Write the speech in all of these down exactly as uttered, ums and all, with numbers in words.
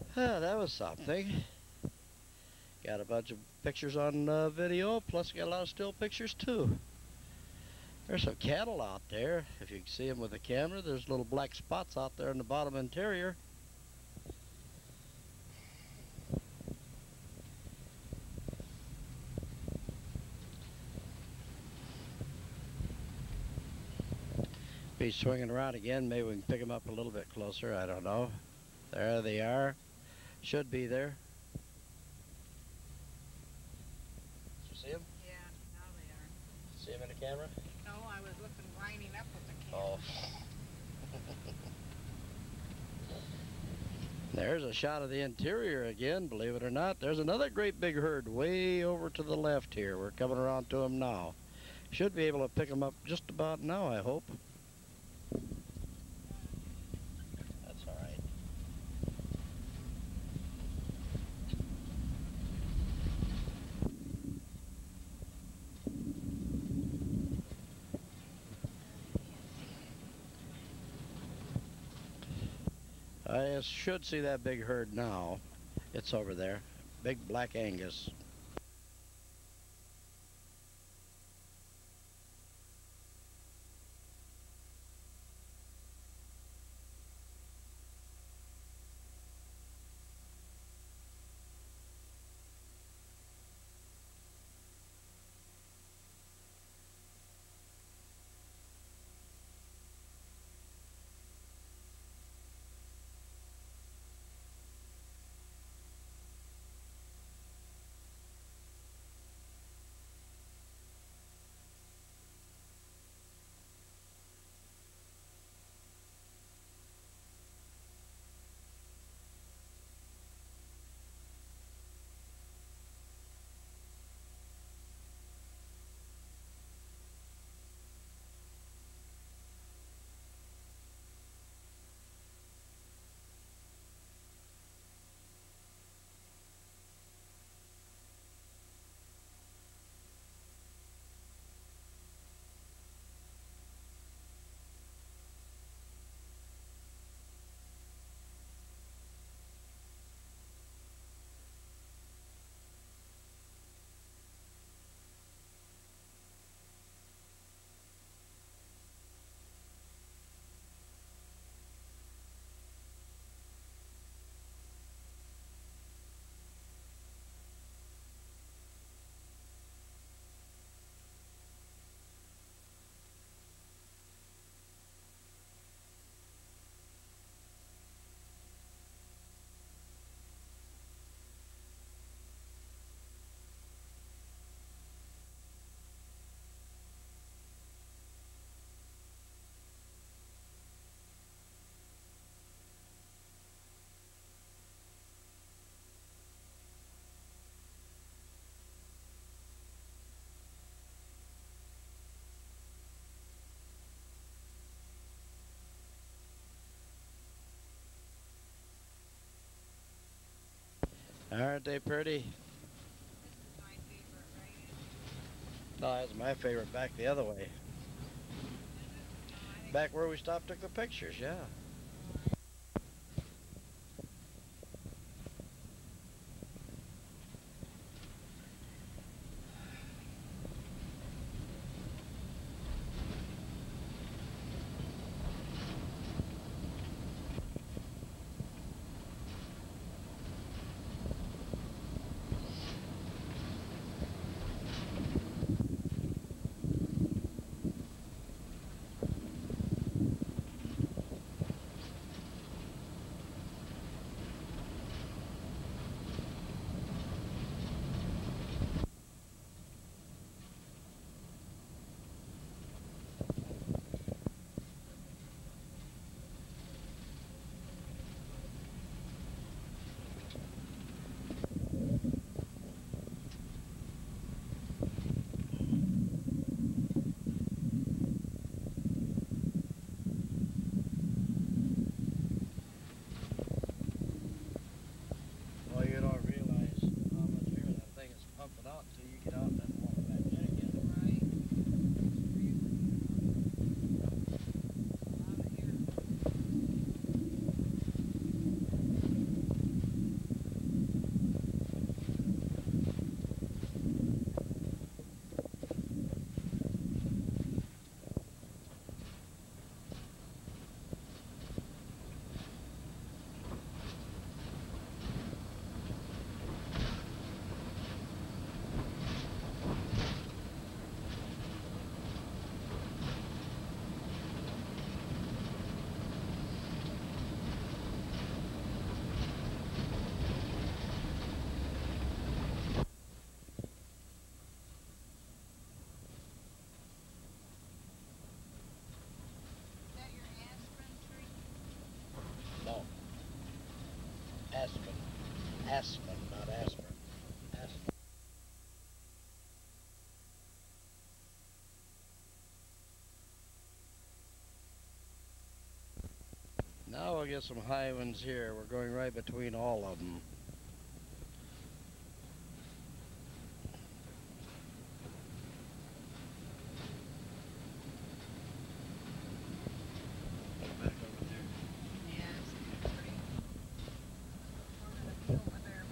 Ah, that was something. Got a bunch of pictures on uh, video, plus got a lot of still pictures too. There's some cattle out there. If you can see them with the camera, there's little black spots out there in the bottom interior. Be swinging around again. Maybe we can pick them up a little bit closer. I don't know. There they are. Should be there. Did you see them? Yeah, now they are. See them in the camera? No, I was looking, lining up with the camera. Oh. There's a shot of the interior again, believe it or not. There's another great big herd way over to the left here. We're coming around to them now. Should be able to pick them up just about now, I hope. That's all right. I should see that big herd now. It's over there. Big black Angus. Aren't they pretty? This is my favorite, right? No, that's my favorite, back the other way. Is it? No, I think Back where we stopped, took the pictures, yeah. Aspen, not aspirin. Aspen. Now we'll get some high ones here. We're going right between all of them. Back over there. Yeah, it's pretty. We're gonna be over there.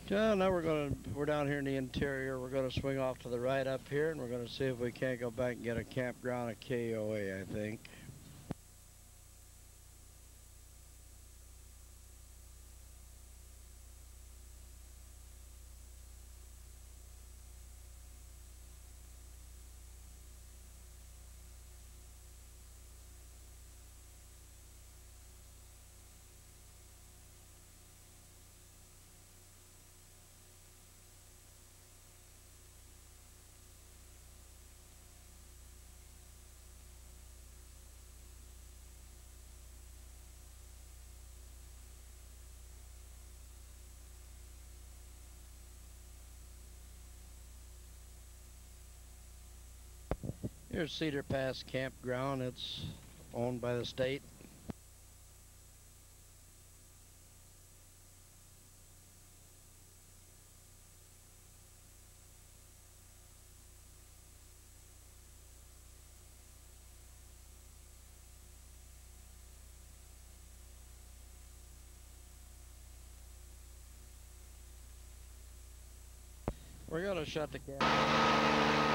Yeah, now we're gonna we're down here in the interior. We're gonna swing off to the right up here, and we're gonna see if we can't go back and get a campground at K O A. I think. Here's Cedar Pass Campground. It's owned by the state. We're gonna shut the camera.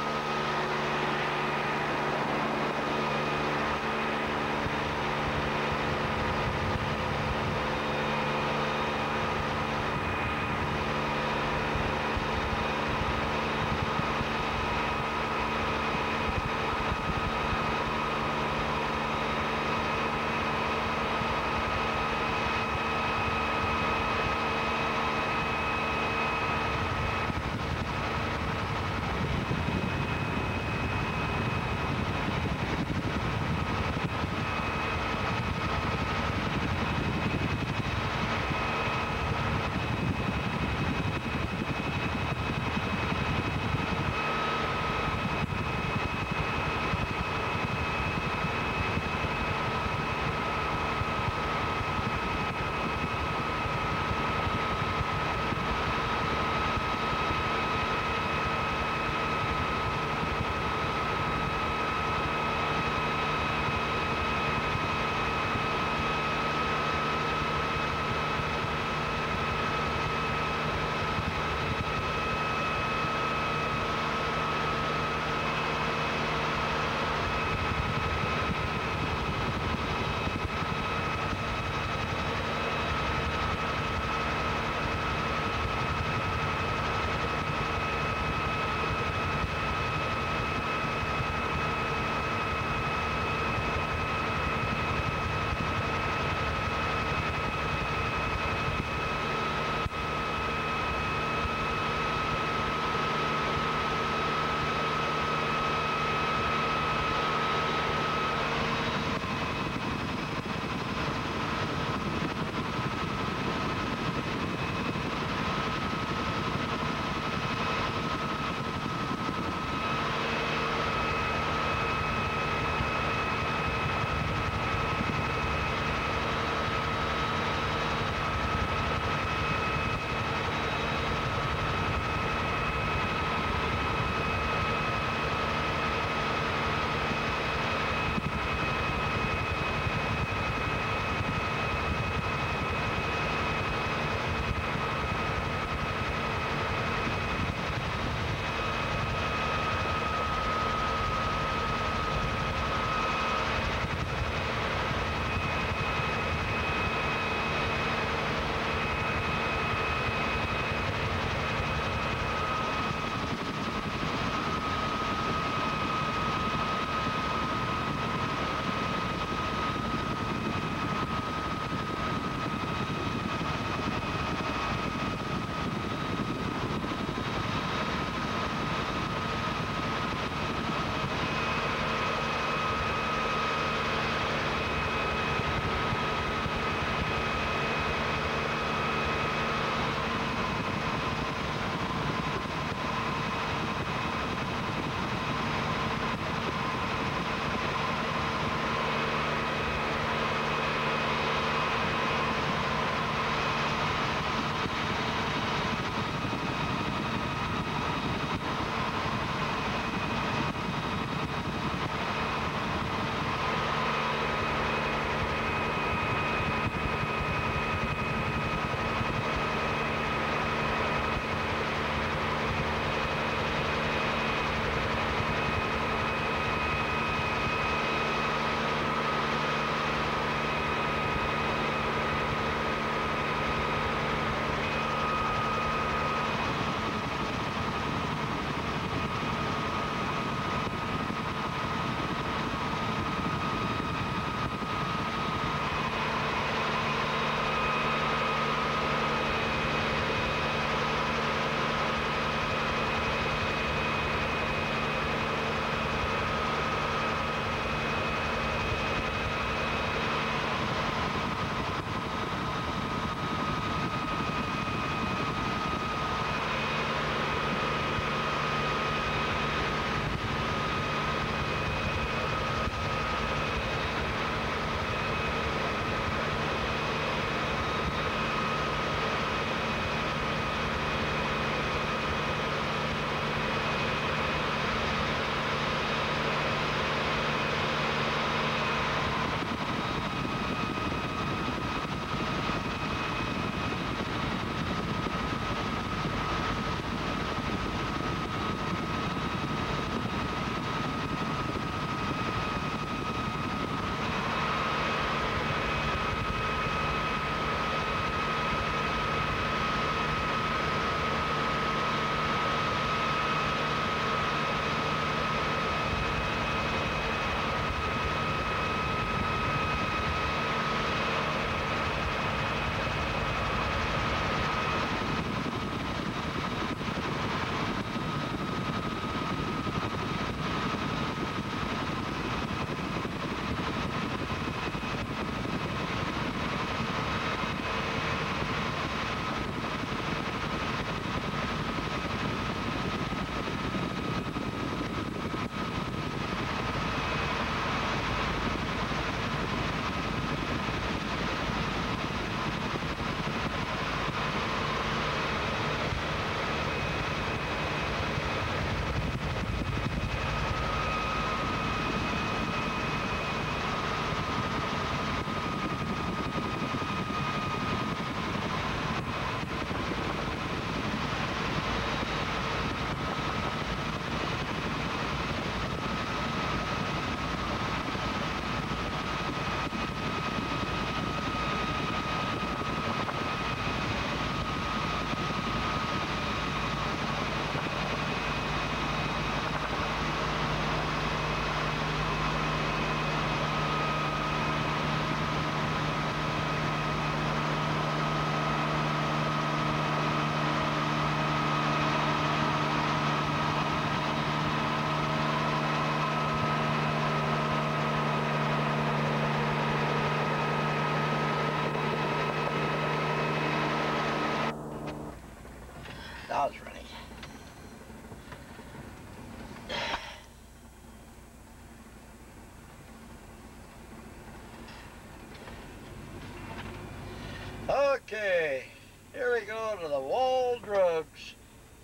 Okay, here we go to the wall drugs.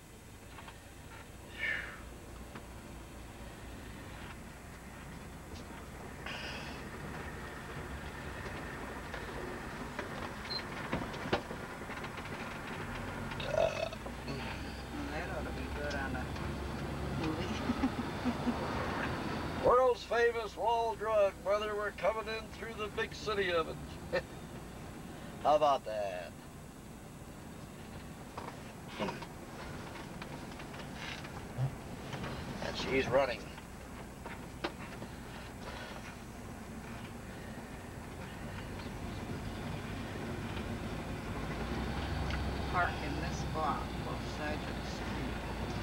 World's famous wall drug, brother. We're coming in through the big city of it. How about that? And she's running. Park in this block, both sides of the street.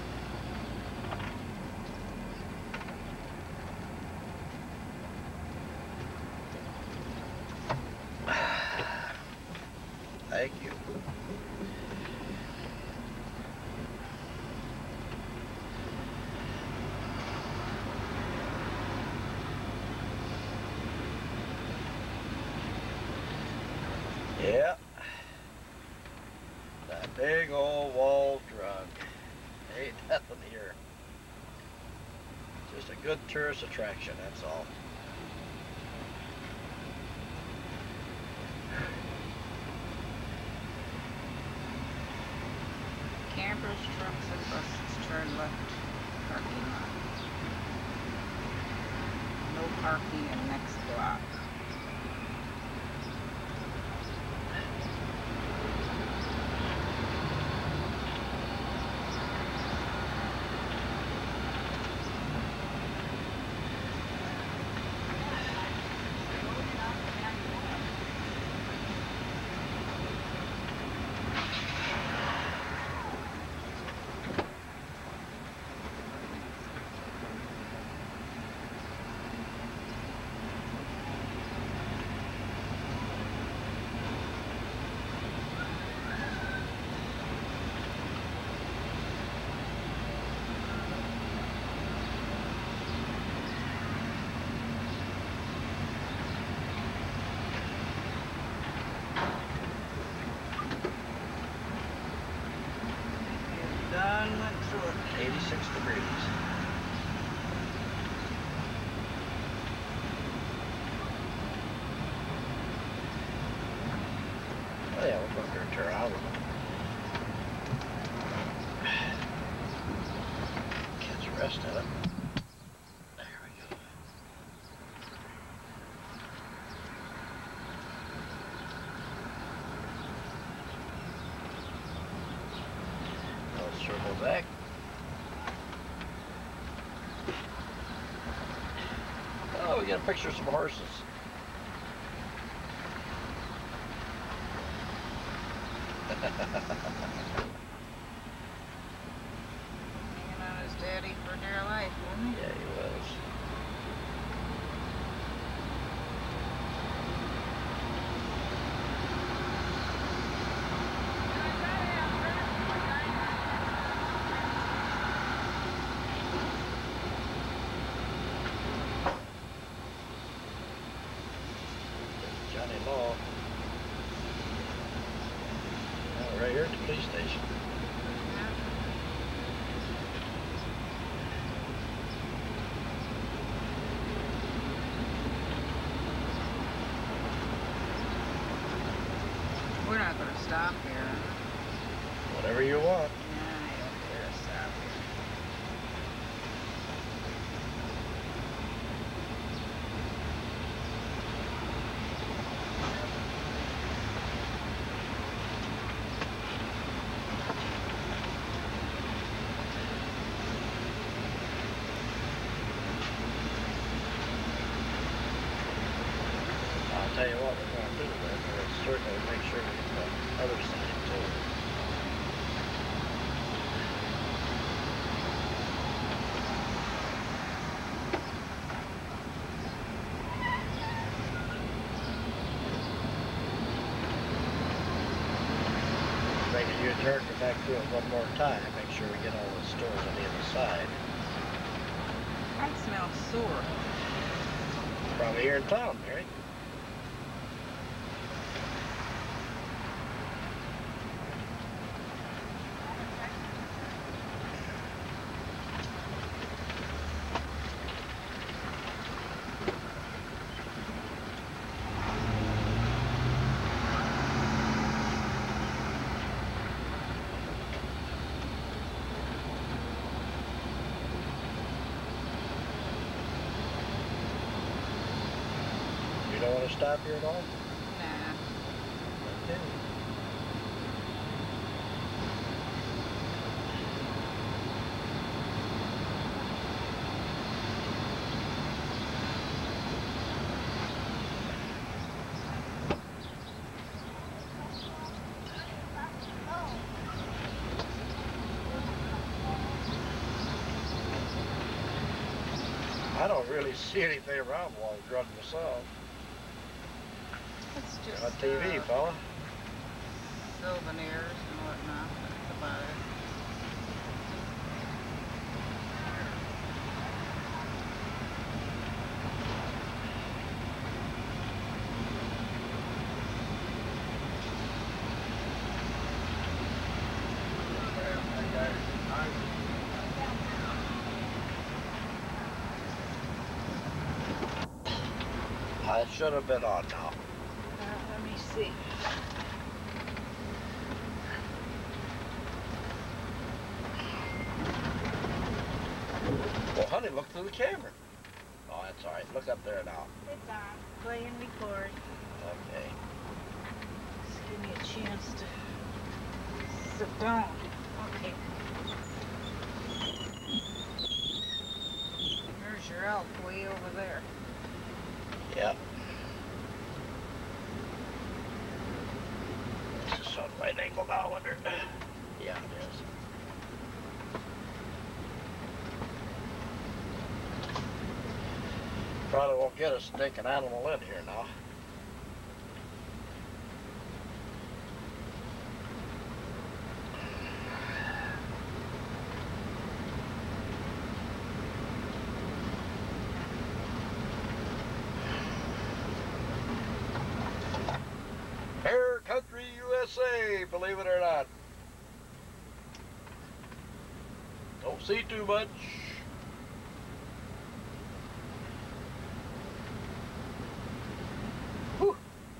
Thank you. Yeah. That big old wall drug. Ain't nothing here. Just a good tourist attraction, that's all. Campers, trucks, and buses turn left parking lot. No parking in next block. Done went through it. eighty-six degrees. Oh yeah, we're going to turn around. Catch the rest of it. There we go. I'll circle back. Oh, we got a picture of some horses. Hanging on his daddy for dear life, wasn't he? Yeah, he was. Johnny Law. Oh, right here at the police station. We're not going to stop here. Whatever you want. Yeah, I don't care to stop here. I'll tell you what we're going to do then. We'll certainly make sure we get the other side too. Make a U-turn, go back through it one more time. Make sure we get all the stores on the other side. I smell sore. Probably here in town, Mary. don't want to stop here at all? Nah. Okay. I don't really see anything wrong while I was running this off. It's just On T V, uh, fella. souvenirs and whatnot. That's about it. I should have been on now. Uh, let me see. Well, honey, look through the camera. Oh, that's all right. Look up there now. It's on. Play and record. Okay. Just give me a chance to sit down. Okay. There's your elk way over there. Yep. This is some right angle now, I wonder. Yeah, it is. Probably won't get a stinking animal in here now. Hair Country U S A, believe it or not. Don't see too much. Whew.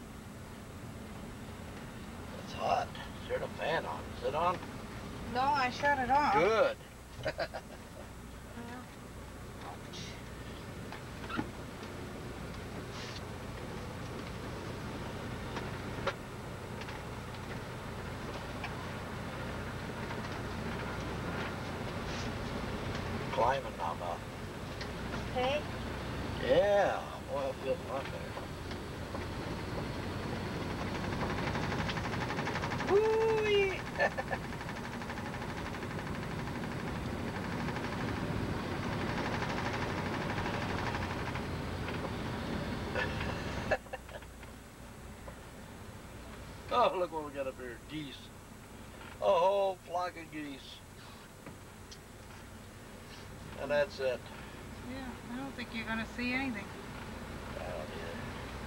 It's hot. Is there a fan on? Is it on? No, I shut it off. Good. Climbing now, Bob. Okay. Yeah, boy, it feels a lot better. Woo-wee. Oh, look what we got up here. Geese. A whole flock of geese. And that's it. Yeah, I don't think you're gonna see anything. I don't either.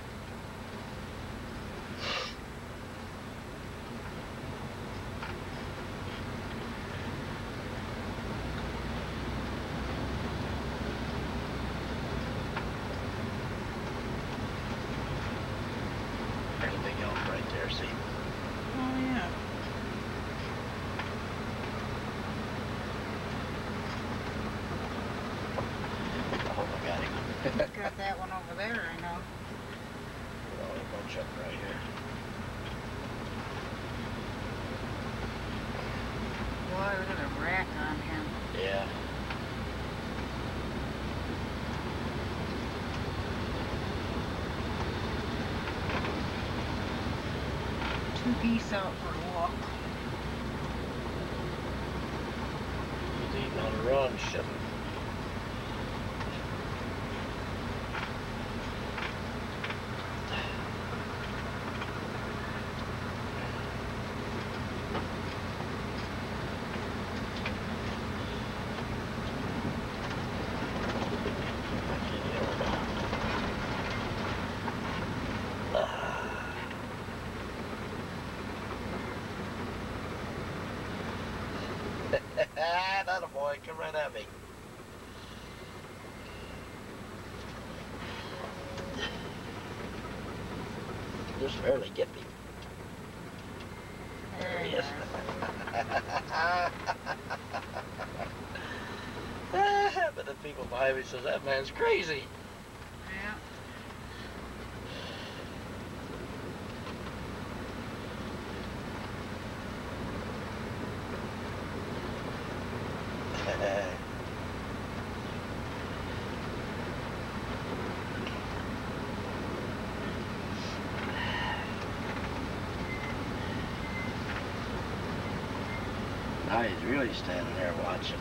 There's a big elk right there, see? Oh yeah. Oh, I got him. Got that one over there, I know. Well, a bunch of them right here. Boy, look at the rack on him. Yeah. Two geese out for a walk. He's eating on a run, shit. That a boy, come right at me. Just barely get me. There he is. But the people behind me says that man's crazy. Yeah. Now he's really standing there watching.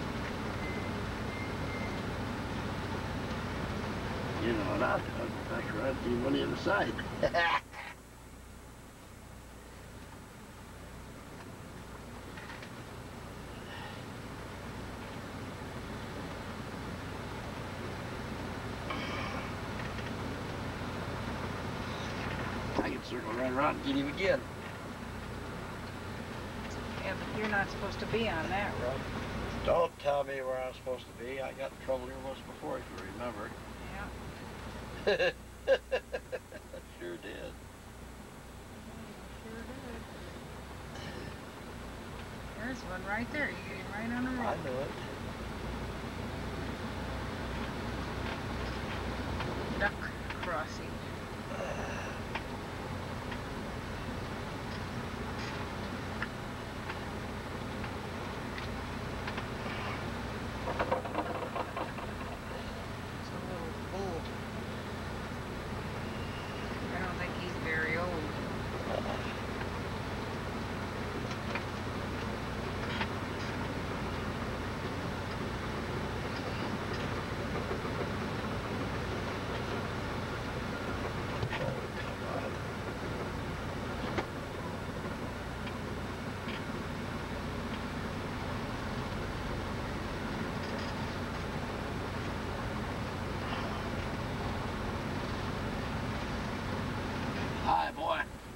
You know what I'll do? I'll go back around and do one the other side. I can circle right around and get him again. Yeah, but you're not supposed to be on that road. Don't tell me where I'm supposed to be. I got in trouble here once before, if you remember. Yeah. Sure did. Sure did. There's one right there. You get him right on the road. I knew it. Duck crossing. Hi, boy.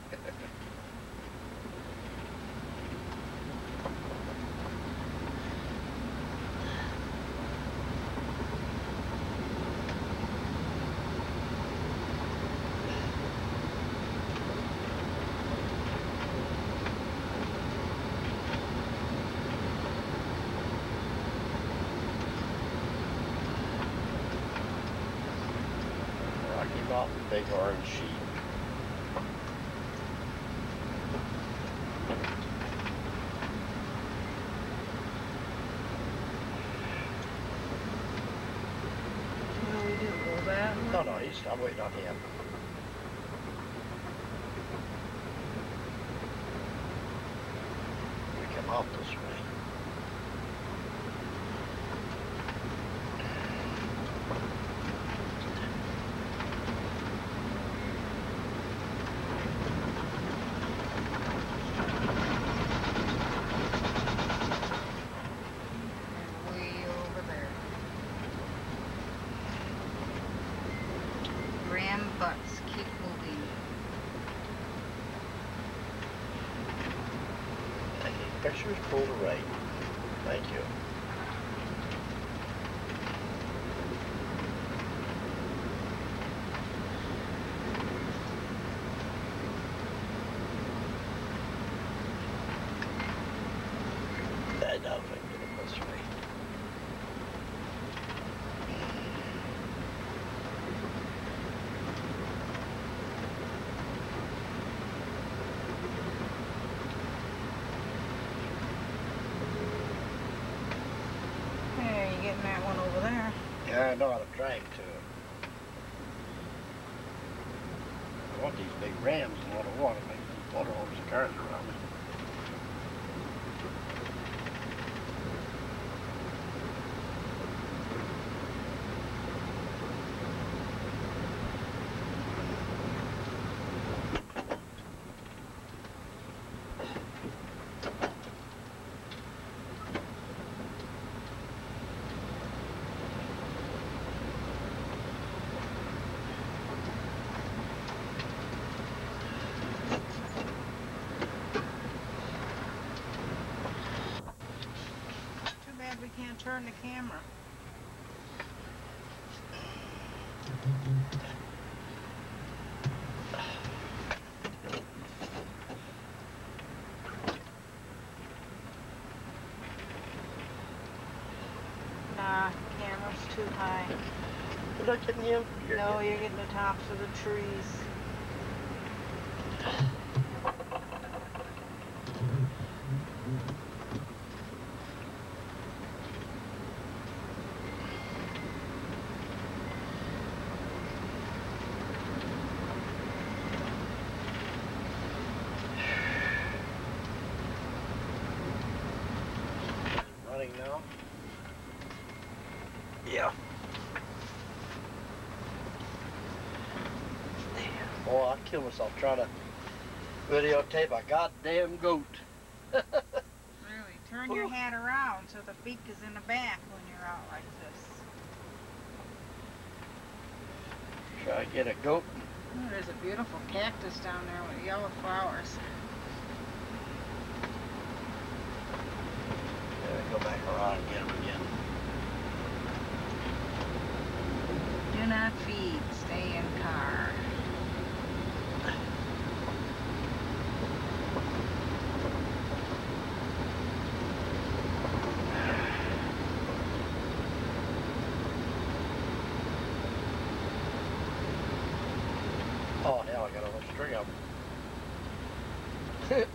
Rocky Mountain Big Orange Sheep. What do we do? Go that way? No, no, he's, I'm waiting on him. We come out this way. And way over there. Ram butts. Keep moving. Taking pictures, pull to right. Thank you. I doubt if I can get him this way. Hey, you getting that one over there? Yeah, I know how to drag to it. I want these big rams in a lot of water. Make water hose the cars around me. Too bad we can't turn the camera. Nah, camera's too high. You're not getting him? You're No, getting- you're getting the tops of the trees. I'll kill myself trying to videotape a goddamn goat. Really, turn your head around so the beak is in the back when you're out like this. Try to get a goat. Oh, there's a beautiful cactus down there with yellow flowers. Yeah, go back around and get him again. Do not feed, stay in car. Oh hell, I got a whole string of them.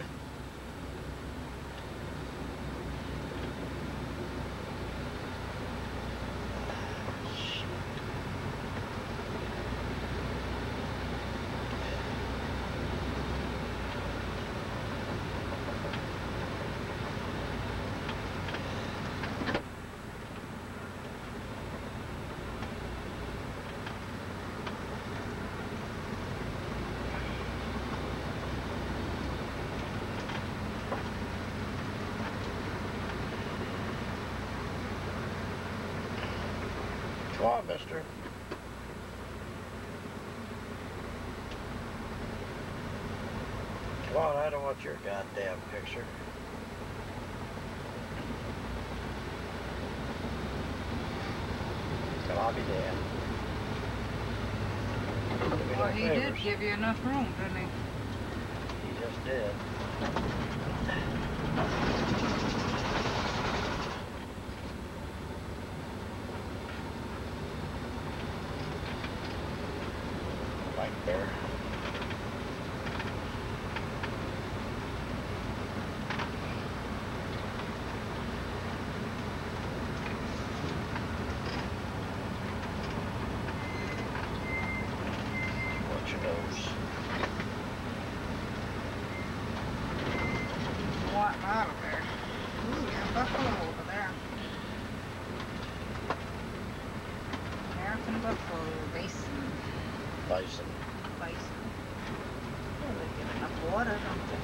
Come on, mister. Come on, I don't want your goddamn picture. Come on, be damned. Well, he did give you enough room, didn't he? He just did. Right there. Watch your nose. What out of there? Ooh, yeah, buffalo over there. American buffalo basin. Bison. Bison. Oh, they get enough water, don't they?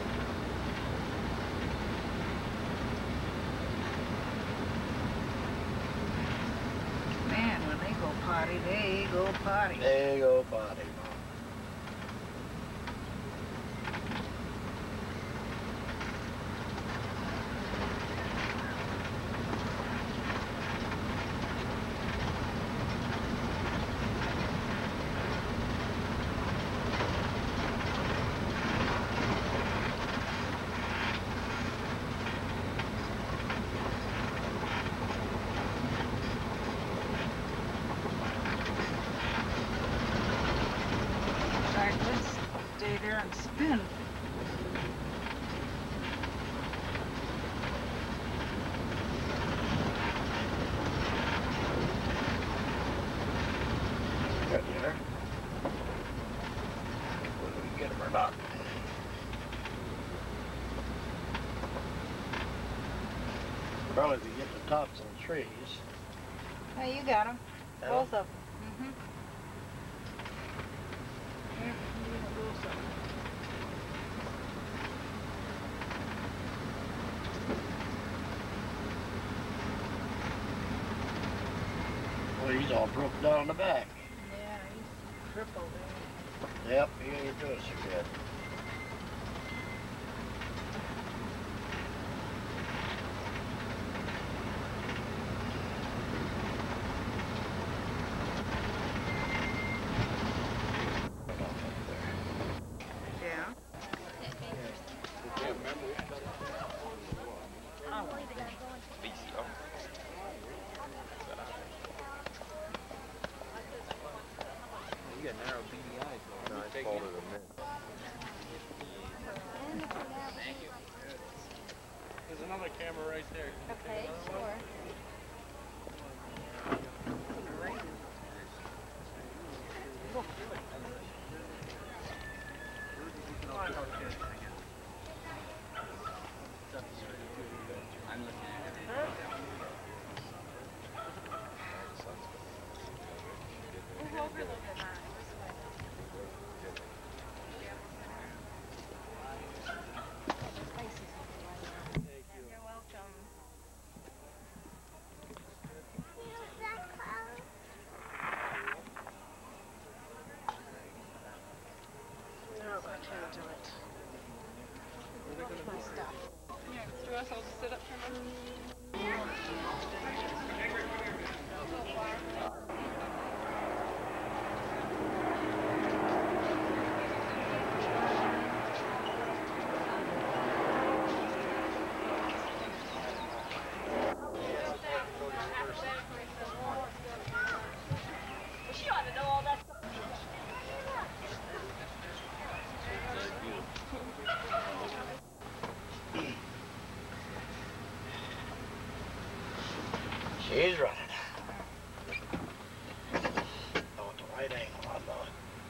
Man, when they go potty, they go potty. There you go, buddy. Alright, let's stay there and spin. Good dinner. Whether we get him or not. Probably if we get the tops of the trees. Hey, you got them. Yeah. Both of them. Mm-hmm. Here, you can do some. Well, he's all broke down in the back. Yeah, he's crippled. eh? Yep, he ain't doing so good. Yeah. You got narrow beady eyes, though. No, I folded them in. There's another camera right there. Okay, sure. us, I'll just sit up here. She ought to know all that stuff. She's running. Oh, at the right angle, I know it.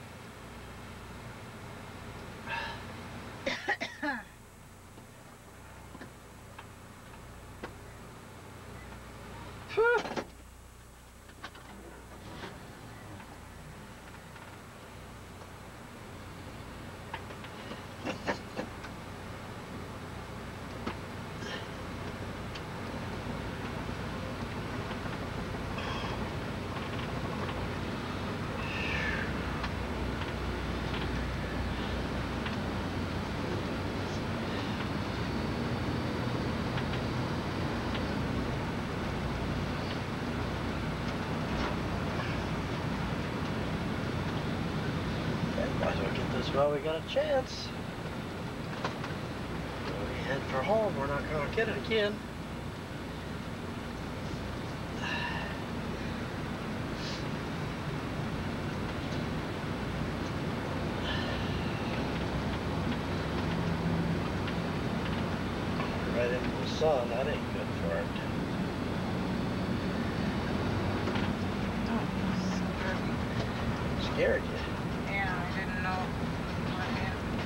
Might as well get this while we got a chance. When we head for home, we're not going to get it again. Right into the sun, that ain't good for it. Scared you. Yeah, I didn't know what happened.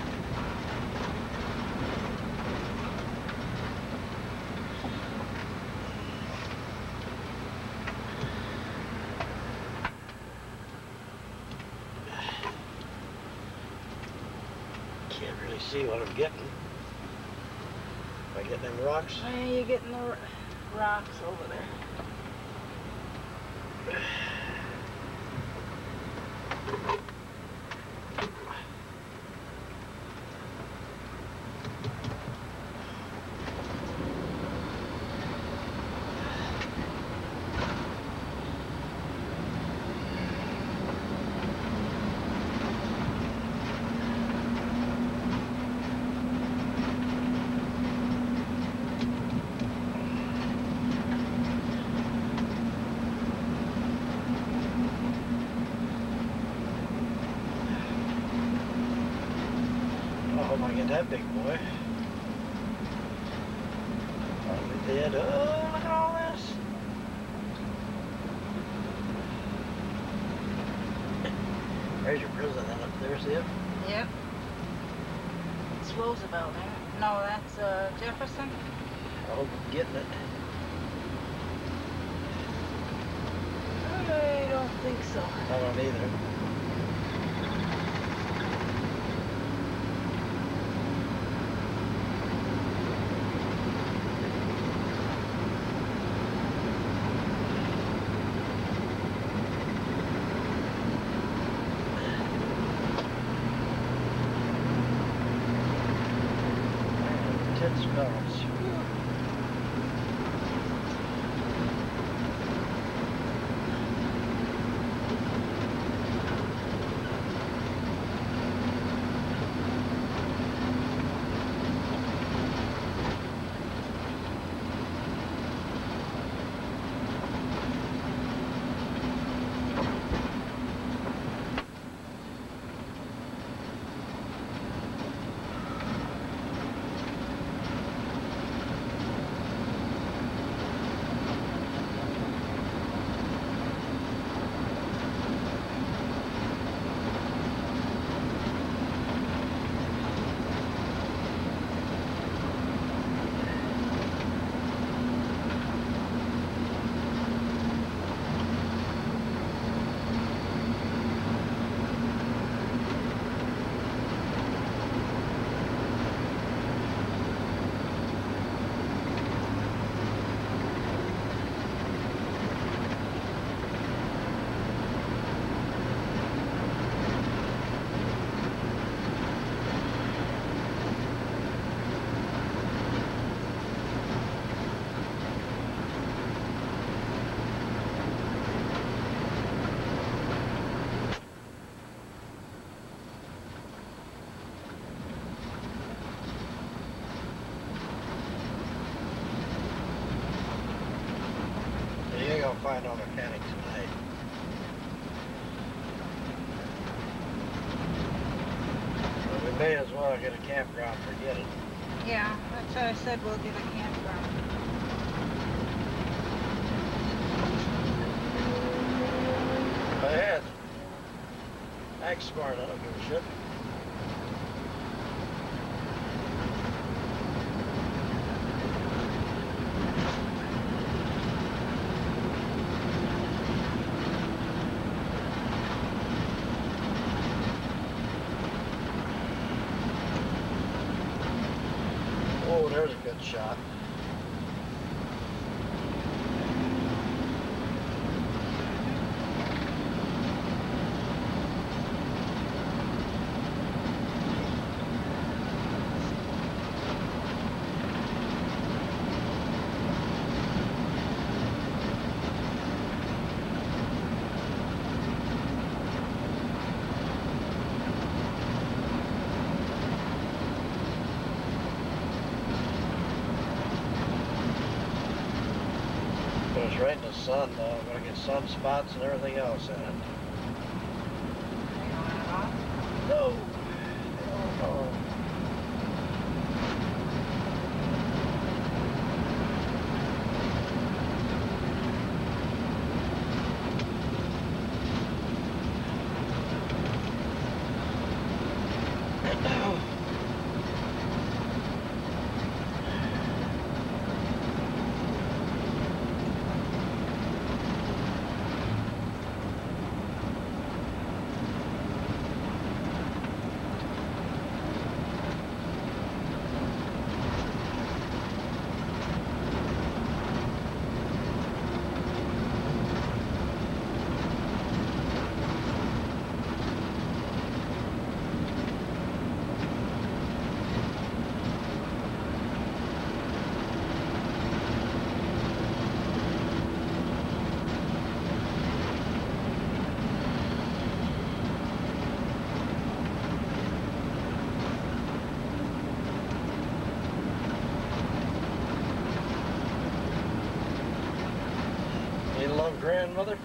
Can't really see what I'm getting. Am I getting them rocks? Yeah, you're getting the r- rocks over there. Oh, I get that big boy. Probably dead. Oh, look at all this. There's your prison then up there, see it? Yep. It's Roosevelt, ain't it? No, that's uh, Jefferson. I hope I'm getting it. I don't think so. I don't either. Ten spells. may as well get a campground, forget it. Yeah, that's what I said, we'll get a campground. Go ahead. Act smart, I don't give a shit. Oh, there's a good shot. But it's right in the sun though. I'm gonna get sunspots and everything else in it. You want it off? No. Oh. You love grandmother?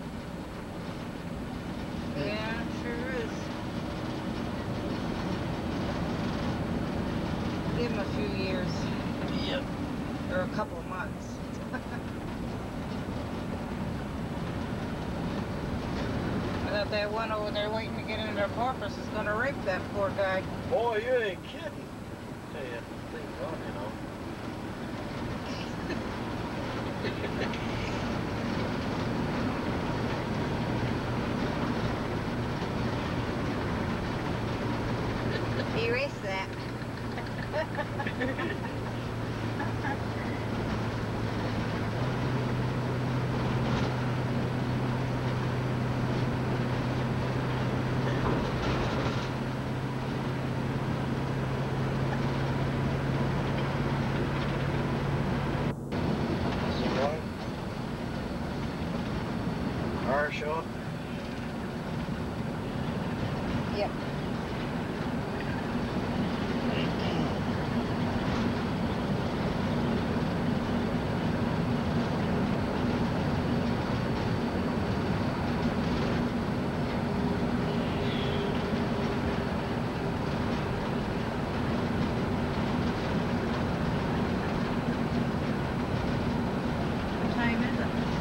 Yeah, sure is. Give him a few years. Yep. Or a couple of months. I thought that one over there waiting to get into their porpoise is gonna rape that poor guy. Boy, you ain't kidding. Tell you, things on, you know. Erase that. This is one. Our show. Yep. What time is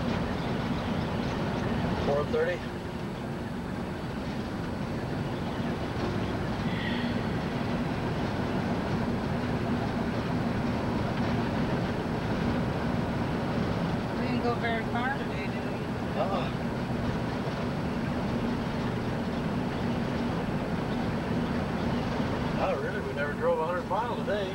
it? four thirty. We didn't go very far today, did we? Uh-uh. Oh, really? We never drove a hundred miles a day.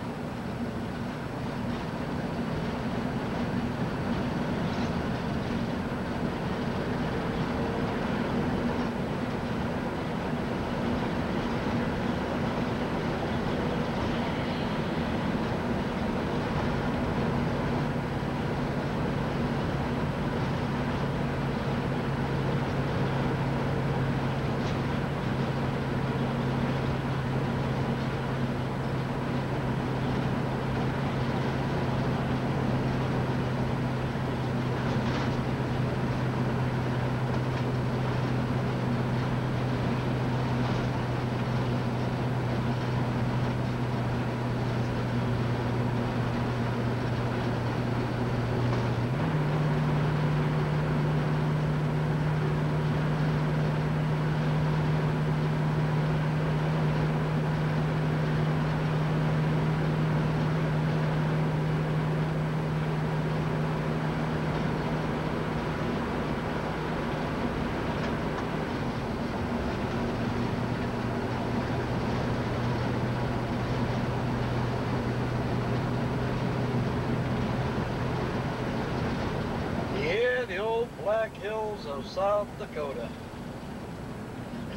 Black Hills of South Dakota.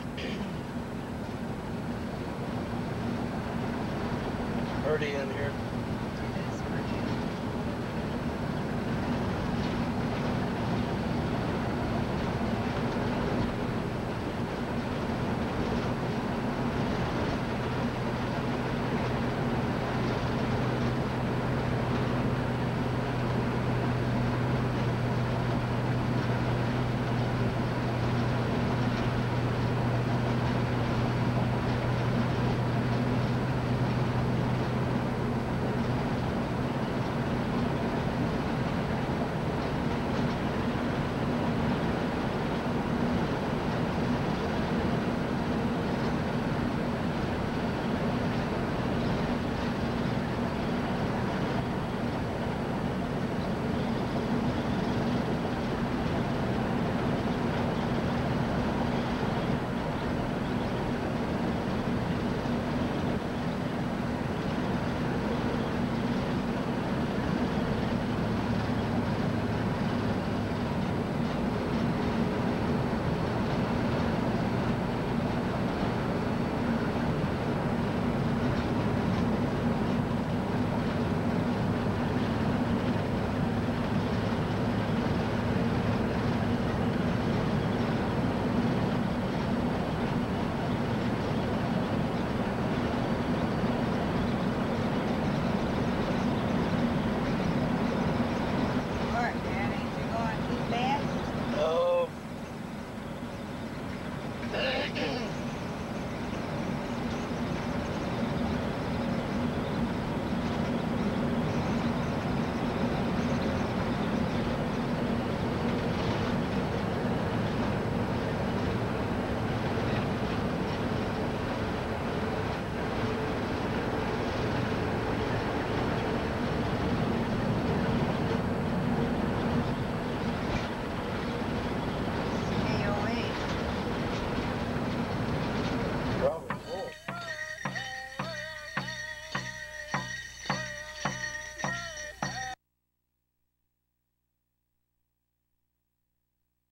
Pretty in here.